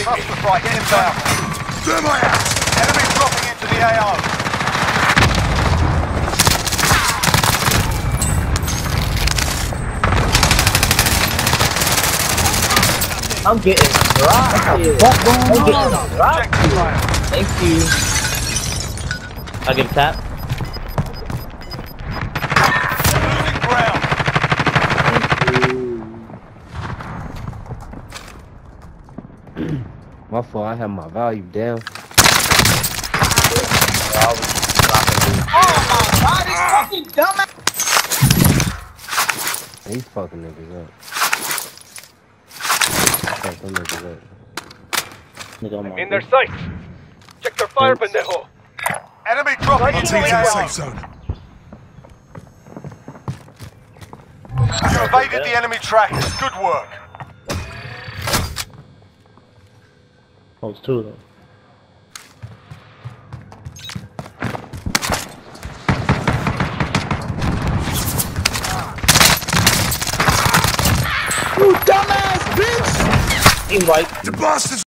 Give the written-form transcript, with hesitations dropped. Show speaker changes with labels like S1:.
S1: Cluster strike inbound. Enemy dropping into the AO.
S2: I'm getting dropped here. I'm getting dropped here. Thank you. I'll get a tap.
S1: Losing ground.
S3: My fault, I have my value down.
S2: Oh my god, this fucking dumbass!
S3: He's fucking niggas up. Fuck them niggas up.
S4: In their sights. Check their fire, pendejo.
S1: Enemy dropping into the AO.
S5: zone.
S1: You evaded the enemy trackers. Good work.
S2: Oh, it's two of them. You dumbass bitch! Team white.
S5: The bastards